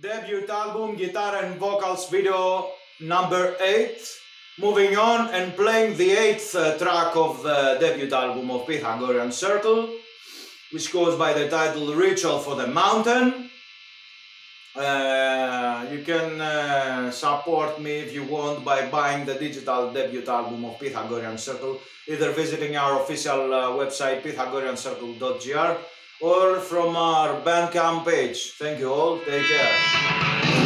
debut album, guitar and vocals video number 8. Moving on and playing the 8th track of the debut album of Pythagorean Circle, which goes by the title Ritual for the Mountain. You can support me if you want by buying the digital debut album of Pythagorean Circle, either visiting our official website pythagoreancircle.gr or from our Bandcamp page. Thank you all, take care.